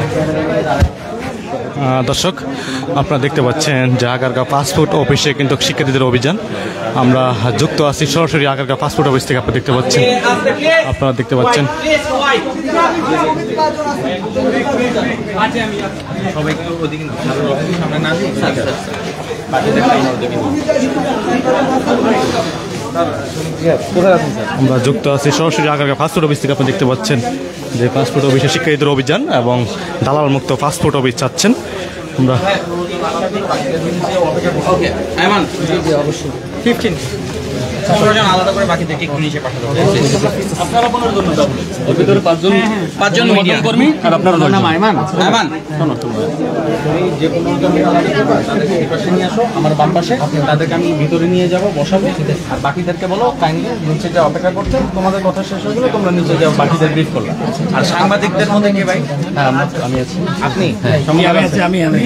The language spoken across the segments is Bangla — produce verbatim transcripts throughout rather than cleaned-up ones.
দর্শক আপনারা দেখতে পাচ্ছেন যে আগারগাঁও পাসপোর্ট অফিসে কিন্তু শিক্ষার্থীদের অভিযান। আমরা যুক্ত আছি সরাসরি আগারগাঁও পাসপোর্ট অফিস থেকে। আপনারা দেখতে পাচ্ছেন আপনারা দেখতে পাচ্ছেন আমরা যুক্ত আছি সরাসরি আগারগাঁও পাসপোর্ট অফিস থেকে। আপনি দেখতে পাচ্ছেন যে পাসপোর্ট অফিসে শিক্ষার্থীদের অভিযান এবং দালাল মুক্ত পাসপোর্ট অফিস চাচ্ছেন। আমরা আলাদা করে বাকিদেরকে একটু নিচে পাঠাতে হবে। আপনারা পনেরো জন ভিতরে পাঁচজন পাঁচজন মিডিয়া কর্মী আর আপনারা নাম আইমান আইমান শোনো শোনো যে পনেরো জন তাদেরকে এই পাশে নিয়ে আসো, আমার বাম পাশে। তাদেরকে আমি ভিতরে নিয়ে যাব, বসাবো। আর বাকিদেরকে বলো কাইন্ডলি নিচে যে অপেক্ষা করতে, তোমাদের কথা শেষ হয়ে গেলে তোমরা নিচে যাও, বাকিদের ব্রিফ করলাম। আর সাংবাদিকদের মধ্যে কে ভাই? হ্যাঁ আমি আছি। আপনি? আমি আছি। আমি আমি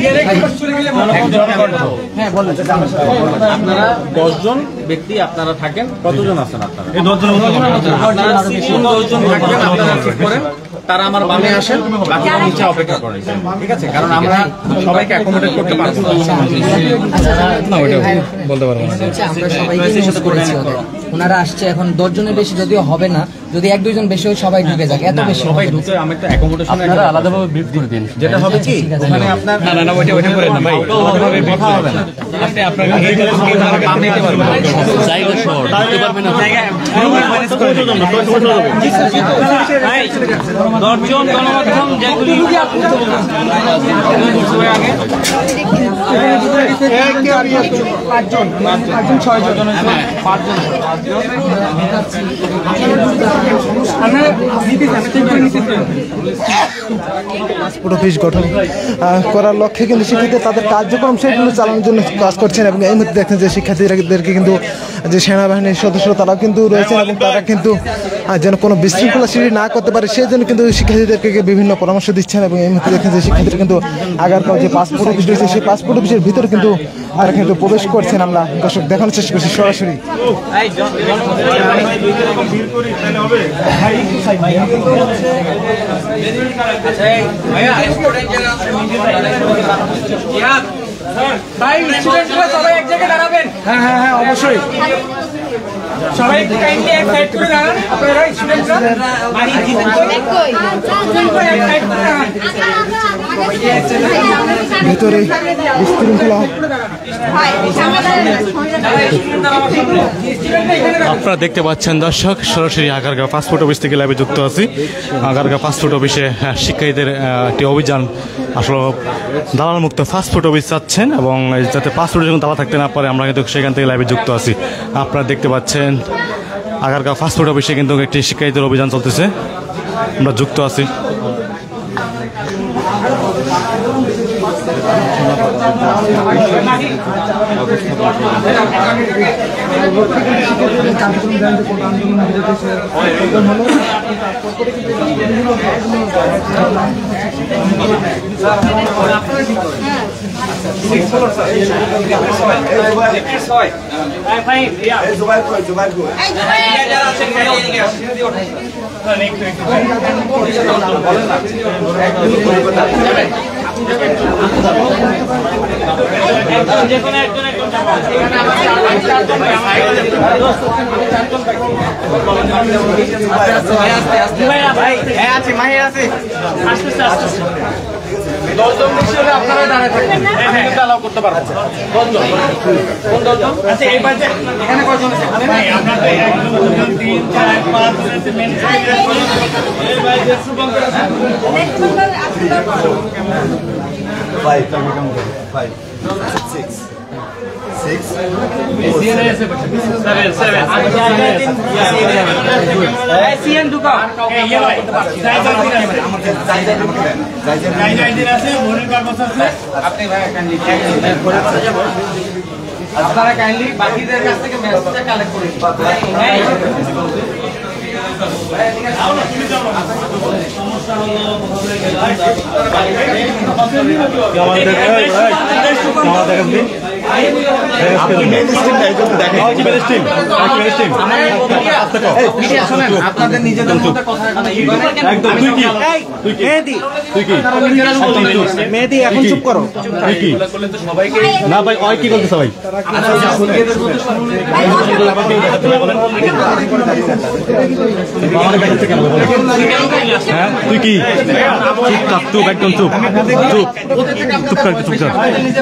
হ্যাঁ বলেন। আপনারা দশজন ব্যক্তি আপনারা থাকেন। কতজন আছেন আপনারা? এই দশজন দশজন থাকেন আপনারা ঠিক করেন। তারা আমার বামে আসেন, বাকিরা নিচে অপেক্ষা করেন, ঠিক আছে? কারণ আমরা সবাইকে অ্যাকোমোডেট করতে পারবো না। বলতে পারবো না, আমরা সবাইকে ইউজ করেছি। ওনারা আসছে এখন দশ জনের বেশি যদিও হবে না, যদি এক দুইজন বেশি হয় সবাই ঢুকে যাক। এত বেশি সবাই ঢুকে আমি একটা অ্যাকোমোডেশন আপনারা আলাদাভাবে ব্রিফ করে দিন। যেটা হবে কি ওখানে আপনার না না ওইটা ওইটা করে না ভাই, আলাদাভাবে কথা হবে না। আপনি আপনার কাম নিতে পারবেন, জায়গা শর্ট দিতে পারবেন না, জায়গা ম্যানেজ করে দেব। ভাই দশ জন গণমাধ্যম যেগুলি আগে পাঁচজন পাঁচজন ছয় জন পাঁচজন পাসপোর্ট অফিস গঠন করার লক্ষ্যে কিন্তু শিক্ষার্থীরা তাদের কার্যক্রম সেগুলো চালানোর জন্য কাজ করছেন। এবং এই মুহূর্তে দেখছেন যে শিক্ষার্থীদেরকে কিন্তু যে সেনাবাহিনীর সদস্য তারাও কিন্তু রয়েছেন এবং তারা কিন্তু যেন কোনো বিশৃঙ্খলা সৃষ্টি না করতে পারে সেই জন্য কিন্তু শিক্ষার্থীদেরকে বিভিন্ন পরামর্শ দিচ্ছেন। এবং এই মুহূর্তে দেখছেন যে শিক্ষার্থীরা কিন্তু আগারগাঁও যে পাসপোর্ট অফিস রয়েছে সেই পাসপোর্ট অফিসের ভিতরে কিন্তু তারা কিন্তু প্রবেশ করছেন। আমরা দর্শক দেখানোর চেষ্টা করছি সরাসরি। সবাই এক জায়গায় দাঁড়াবেন। হ্যাঁ হ্যাঁ হ্যাঁ অবশ্যই সবাই কাইন্ডলি এক সাইড করে দাঁড়ান। আপনারা স্টুডেন্টরা ভিতরে বিশৃঙ্খলা। আপনারা দেখতে পাচ্ছেন দর্শক সরাসরি আগারগাঁও পাসপোর্ট অফিস থেকে লাইভে যুক্ত আছি। আগারগাঁও পাসপোর্ট অফিসে শিক্ষার্থীদের একটি অভিযান, আসলে দালাল মুক্ত পাসপোর্ট অফিস চাচ্ছেন এবং যাতে পাসপোর্টে যখন দালাল থাকতে না পারে আমরা কিন্তু সেখান থেকে লাইভে যুক্ত আছি। আপনারা দেখতে পাচ্ছেন আগারগাঁও পাসপোর্ট অফিসে কিন্তু একটি শিক্ষার্থীদের অভিযান চলতেছে, আমরা যুক্ত আছি। আপনারা দাঁড়ায় থাকবেন, আমি কিন্তু অ্যালাউ করতে পারবো। দশজন কোন দশজন? আচ্ছা এই পাশে এখানে কয়জন আছে? আমরা তো এক দুই তিন চার পাঁচ এই বাইরে শুভঙ্কর আছে। Five. Five. Six. Six. Seven. Seven. Asian ঢুকাও। এই ইয়ে ভাই। জায়গা আছে, ভোরের কাগজ আছে। আপনি ভাই কাইন্ডলি আপনারা কাইন্ডলি বাকিদের কাছ থেকে মেসেজটা কালেক্ট করে দিন। সমস্যা হলো আপনি মেন স্ট্রিমটা এই জন্য দেখেন আপনাদের নিজেদের মধ্যে কথা একদম তুই কি তুই কি মেহেদি তুই কি মেহেদি এখন চুপ করো। তুই কি না ভাই ওই কি করতেছ ভাই হ্যাঁ তুই কি চুপ থাক চুপ একদম চুপ চুপ চুপ কর চুপ কর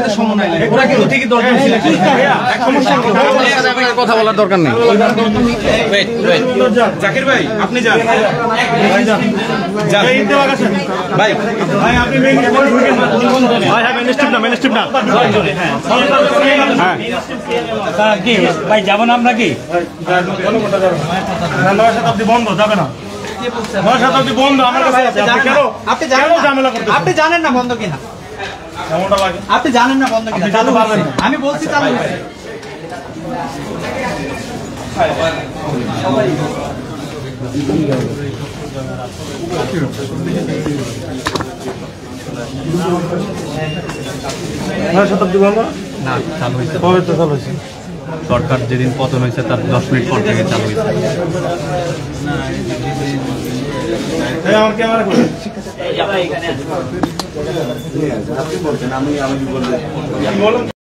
কথা বলার দরকার নেই। জাকির ভাই আপনি যান যান ভাই ভাই আপনি মেইন ভাই হ্যাঁ মেইন স্ট্রিপ না মেইন স্ট্রিপ না হ্যাঁ কি ভাই যাবো না আমরা কি নয় শতাব্দী বন্ধ যাবে না নয় শতাব্দী বন্ধ আমার কাছে আছে আপনি কেন আপনি জানেন না ঝামেলা করতেছেন আপনি জানেন না বন্ধ কিনা এমনটা লাগে আপনি জানেন না বন্ধ কিনা চালু পারবেন না আমি বলছি চালু হয়েছে। নয় শতাব্দী বন্ধ না চালু হয়েছে কবে তো চালু হয়েছে সরকার যেদিন পতন হয়েছে তার দশ মিনিট পর থেকে চালু হয়েছে। এই আমার ক্যামেরা করে আপনি বলছেন আমি আমি বলবো